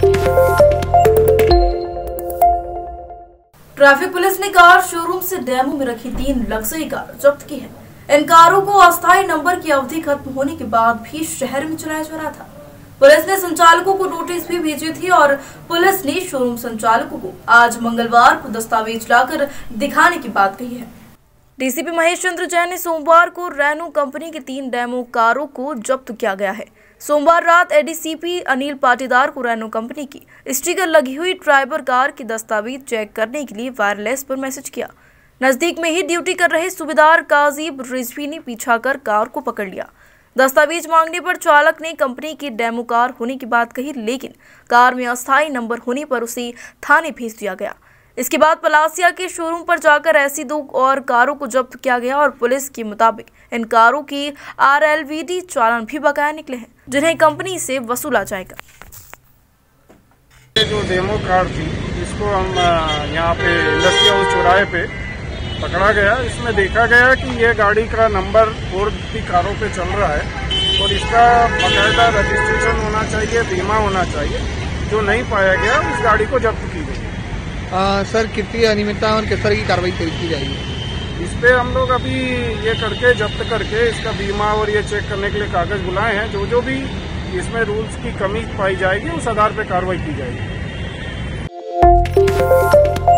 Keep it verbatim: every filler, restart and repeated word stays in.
Traffic police ने car showroom से demo में रखी तीन लग्जरी कार जब्त की है। इन कारों को अस्थायी नंबर की अवधि खत्म होने के बाद भी शहर में चलाया जा रहा था। पुलिस ने संचालकों को नोटिस भी भेजी थी और पुलिस ने शोरूम संचालकों को आज मंगलवार को दस्तावेज लाकर दिखाने की बात कही है। डीसीपी महेश चंद्र जैन ने सोमवार को रेनो कंपनी की तीन डेमो कारों को जब्त किया गया है। सोमवार रात एडीसीपी अनिल पाटीदार को रेनो कंपनी की स्टिकर लगी हुई ट्राइबर कार की दस्तावेज चेक करने के लिए वायरलेस पर मैसेज किया। नजदीक में ही ड्यूटी कर रहे सूबेदार काजिब रिजवी ने पीछा कर कार को पकड़ लिया। दस्तावेज मांगने पर चालक ने कंपनी की डेमो कार होने की बात कही, लेकिन कार में अस्थायी नंबर होने पर उसे थाने भेज दिया गया। इसके बाद पलासिया के शोरूम पर जाकर ऐसी दो और कारों को जब्त किया गया और पुलिस के मुताबिक इन कारों की आरएलवीडी चालान भी बकाया निकले हैं, जिन्हें कंपनी से वसूला जाएगा। ये जो डेमो कार थी, इसको हम यहाँ पे इंडस्ट्री हाउस चौराहे पे पकड़ा गया। इसमें देखा गया कि ये गाड़ी का नंबर फोर की कारों पे चल रहा है और इसका बाकायदा रजिस्ट्रेशन होना चाहिए, बीमा होना चाहिए, जो नहीं पाया गया उस गाड़ी को जब्त की गई। आ, सर कितनी अनियमितता और किस तरह की कार्रवाई की जाएगी? इस पे हम लोग अभी ये करके जब्त करके इसका बीमा और ये चेक करने के लिए कागज बुलाए हैं। जो जो भी इसमें रूल्स की कमी पाई जाएगी उस आधार पे कार्रवाई की जाएगी।